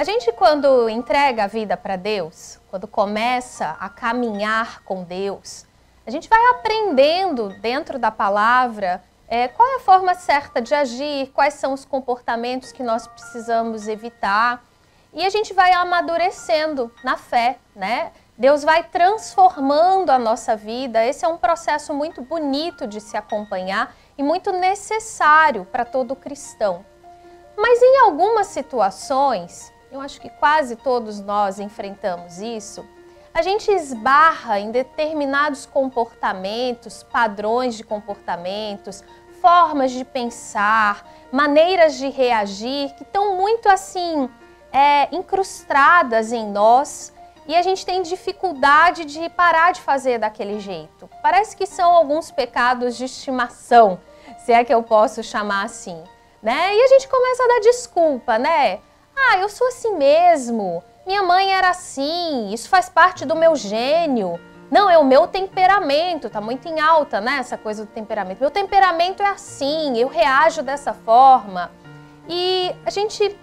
A gente, quando entrega a vida para Deus, quando começa a caminhar com Deus, a gente vai aprendendo dentro da palavra qual é a forma certa de agir, quais são os comportamentos que nós precisamos evitar. E a gente vai amadurecendo na fé, né? Deus vai transformando a nossa vida. Esse é um processo muito bonito de se acompanhar e muito necessário para todo cristão. Mas em algumas situações, eu acho que quase todos nós enfrentamos isso, a gente esbarra em determinados comportamentos, padrões de comportamentos, formas de pensar, maneiras de reagir que estão muito assim incrustadas em nós e a gente tem dificuldade de parar de fazer daquele jeito. Parece que são alguns pecados de estimação, se é que eu posso chamar assim, né? E a gente começa a dar desculpa, né? Ah, eu sou assim mesmo, minha mãe era assim, isso faz parte do meu gênio. Não, é o meu temperamento, tá muito em alta, né, essa coisa do temperamento. Meu temperamento é assim, eu reajo dessa forma. E a gente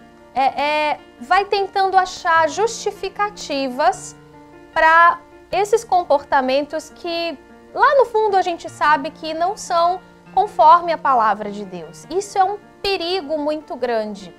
vai tentando achar justificativas para esses comportamentos que lá no fundo a gente sabe que não são conforme a palavra de Deus. Isso é um perigo muito grande.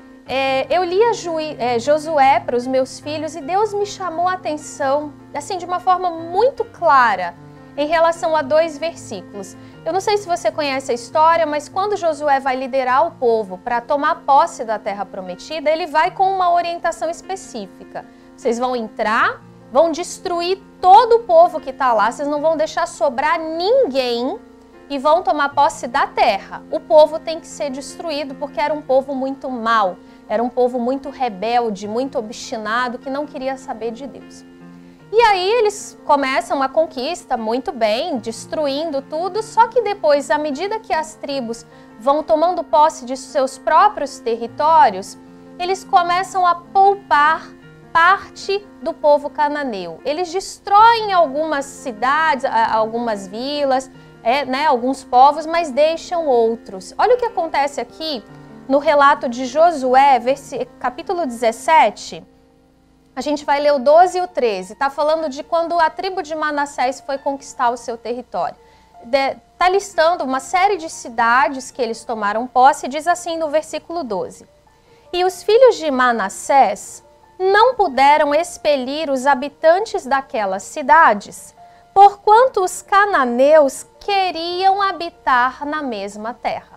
Eu lia Josué para os meus filhos e Deus me chamou a atenção, assim, de uma forma muito clara, em relação a 2 versículos. Eu não sei se você conhece a história, mas quando Josué vai liderar o povo para tomar posse da terra prometida, ele vai com uma orientação específica. Vocês vão entrar, vão destruir todo o povo que está lá, vocês não vão deixar sobrar ninguém e vão tomar posse da terra. O povo tem que ser destruído porque era um povo muito mau. Era um povo muito rebelde, muito obstinado, que não queria saber de Deus. E aí eles começam a conquista muito bem, destruindo tudo, só que depois, à medida que as tribos vão tomando posse de seus próprios territórios, eles começam a poupar parte do povo cananeu. Eles destroem algumas cidades, algumas vilas, alguns povos, mas deixam outros. Olha o que acontece aqui no relato de Josué, capítulo 17, a gente vai ler o 12 e o 13. Está falando de quando a tribo de Manassés foi conquistar o seu território. Está listando uma série de cidades que eles tomaram posse, e diz assim no versículo 12. E os filhos de Manassés não puderam expelir os habitantes daquelas cidades, porquanto os cananeus queriam habitar na mesma terra.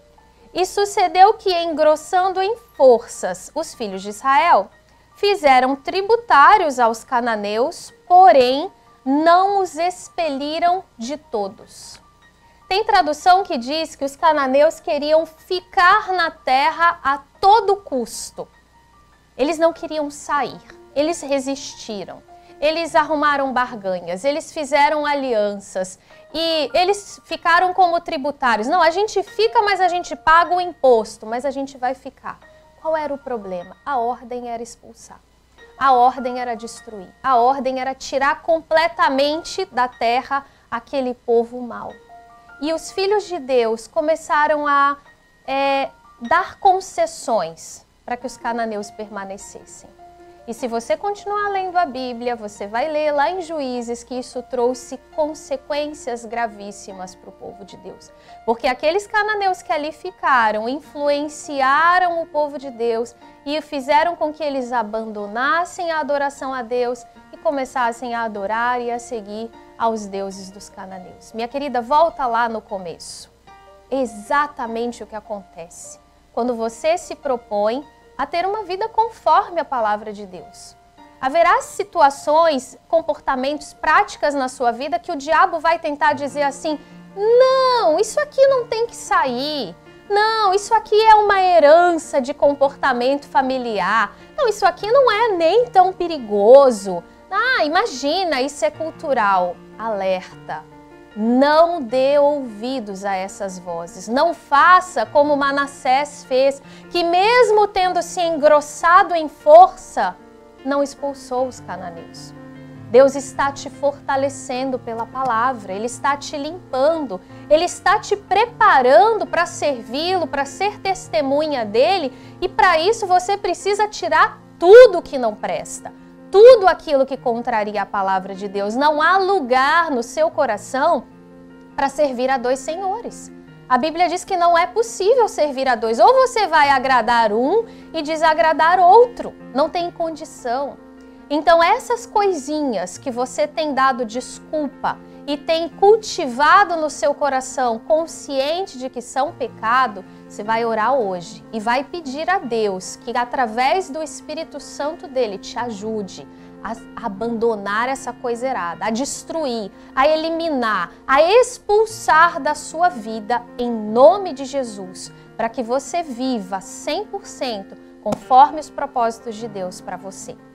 E sucedeu que, engrossando em forças os filhos de Israel, fizeram tributários aos cananeus, porém não os expeliram de todos. Tem tradução que diz que os cananeus queriam ficar na terra a todo custo. Eles não queriam sair, eles resistiram. Eles arrumaram barganhas, eles fizeram alianças e eles ficaram como tributários. Não, a gente fica, mas a gente paga o imposto, mas a gente vai ficar. Qual era o problema? A ordem era expulsar. A ordem era destruir. A ordem era tirar completamente da terra aquele povo mau. E os filhos de Deus começaram a dar concessões para que os cananeus permanecessem. E se você continuar lendo a Bíblia, você vai ler lá em Juízes que isso trouxe consequências gravíssimas para o povo de Deus. Porque aqueles cananeus que ali ficaram influenciaram o povo de Deus e fizeram com que eles abandonassem a adoração a Deus e começassem a adorar e a seguir aos deuses dos cananeus. Minha querida, volta lá no começo. Exatamente o que acontece quando você se propõe a ter uma vida conforme a palavra de Deus. Haverá situações, comportamentos, práticas na sua vida que o diabo vai tentar dizer assim: não, isso aqui não tem que sair. Não, isso aqui é uma herança de comportamento familiar. Não, isso aqui não é nem tão perigoso. Ah, imagina, isso é cultural. Alerta. Não dê ouvidos a essas vozes. Não faça como Manassés fez, que mesmo tendo se engrossado em força, não expulsou os cananeus. Deus está te fortalecendo pela palavra, Ele está te limpando, Ele está te preparando para servi-lo, para ser testemunha dEle, e para isso você precisa tirar tudo que não presta, tudo aquilo que contraria a palavra de Deus. Não há lugar no seu coração para servir a dois senhores. A Bíblia diz que não é possível servir a dois. Ou você vai agradar um e desagradar outro. Não tem condição. Então essas coisinhas que você tem dado desculpa e tem cultivado no seu coração, consciente de que são pecado, você vai orar hoje e vai pedir a Deus que através do Espírito Santo dele te ajude a abandonar essa coisa errada, a destruir, a eliminar, a expulsar da sua vida em nome de Jesus, para que você viva 100% conforme os propósitos de Deus para você.